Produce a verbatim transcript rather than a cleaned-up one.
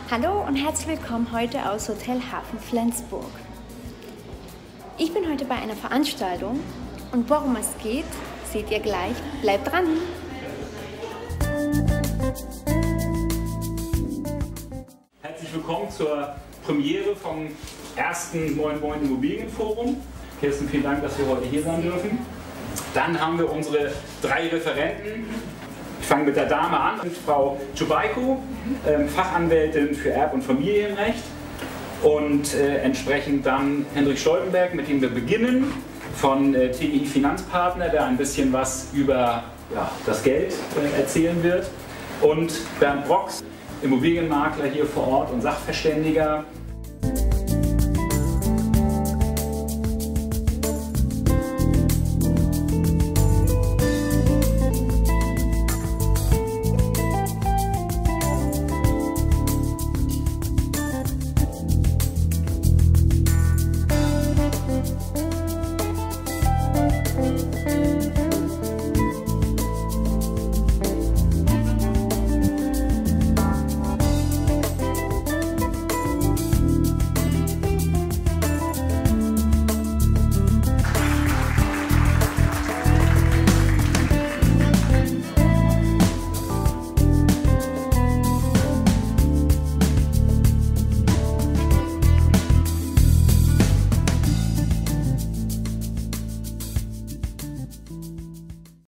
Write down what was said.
Hallo und herzlich willkommen heute aus Hotel Hafen Flensburg. Ich bin heute bei einer Veranstaltung und worum es geht, seht ihr gleich. Bleibt dran! Herzlich willkommen zur Premiere vom ersten Moin Moin Immobilienforum. Kirsten, vielen Dank, dass wir heute hier sein dürfen. Dann haben wir unsere drei Referenten. Ich fange mit der Dame an, Frau Tschubaiko, ähm, Fachanwältin für Erb- und Familienrecht. Und äh, entsprechend dann Hendrik Stoltenberg, mit dem wir beginnen, von äh, T G I Finanzpartner, der ein bisschen was über ja, das Geld äh, erzählen wird. Und Bernd Brox, Immobilienmakler hier vor Ort und Sachverständiger,